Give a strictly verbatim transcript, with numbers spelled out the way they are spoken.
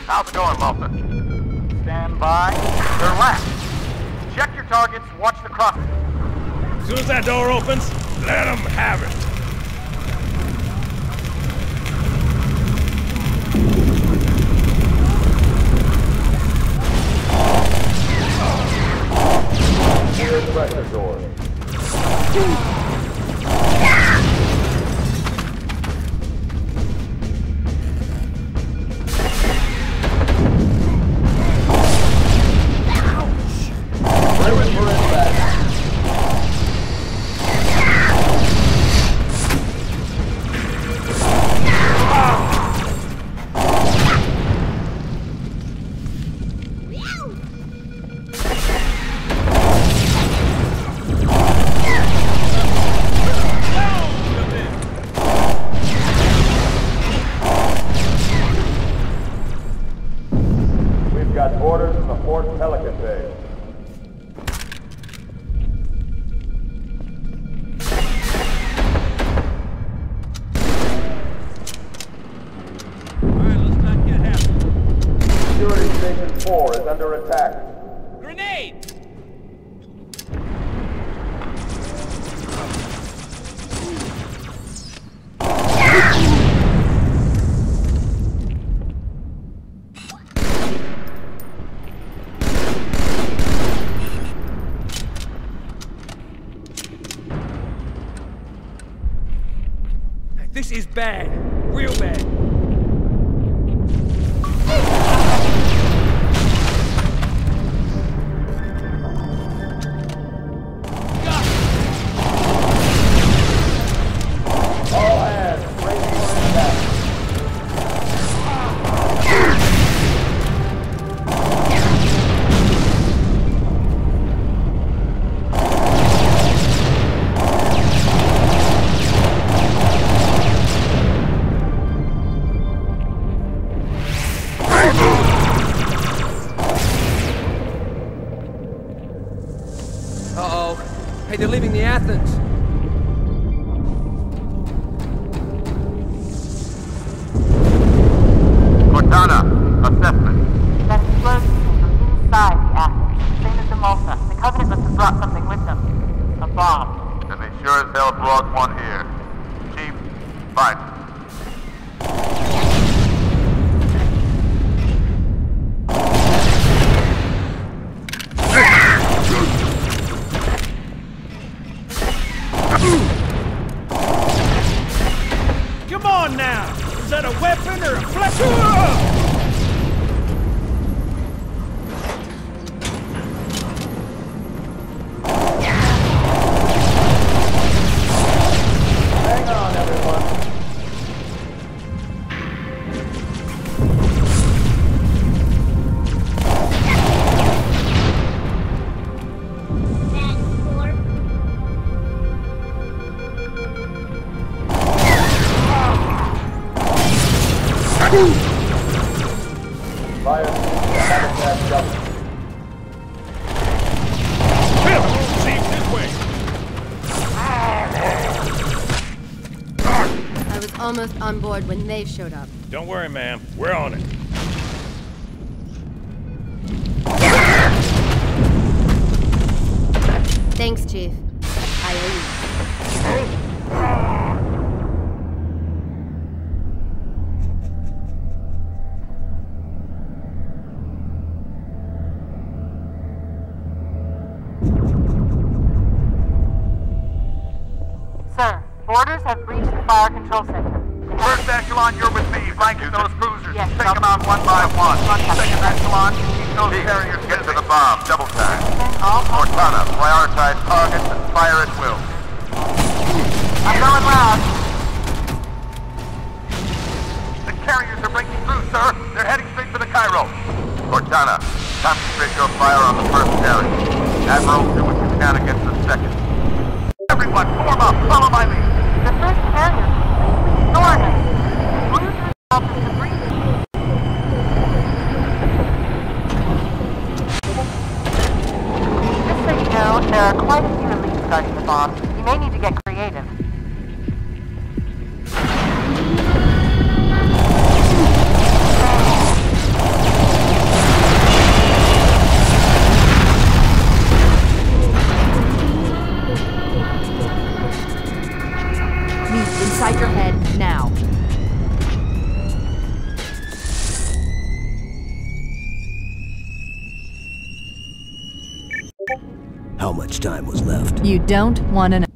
How's it going, Malta? Stand by. They're left. Check your targets, watch the crossing. As soon as that door opens, let them have it. Here's pressure door. This is bad. Real bad. All hands, ready for attack. Uh-oh. Hey, they're leaving the Athens. Cortana, assessment. That explosion came from inside the Athens, same as the Malta. The Covenant must have brought something with them. A bomb. And they sure as hell brought one here. Chief, fine. Come on now! Is that a weapon or a flesh? Hang on, everyone. Fire habitat double. Bill, see this way. I was almost on board when they showed up. Don't worry, ma'am. We're on it. Thanks, Chief. I owe you. Sir, boarders have breached the fire control center. First echelon, you're with me. Flanking those cruisers. Yes, Take them out one by one. Second echelon, keep those Chief, carriers get to busy. the bomb. Double time. All Cortana, prioritize targets and fire at will. I'm going loud. The carriers are breaking through, sir. They're heading straight for the Cairo. Cortana, concentrate your fire on the first carrier. Admiral, do what you can against the second. Everyone, form up. Follow my lead. The first carrier completely ignored us. Blew herself into breathing. Just so you know, there are quite a few elites guarding the bomb. You may need to get creative. inside your head, now. How much time was left? You don't want to know.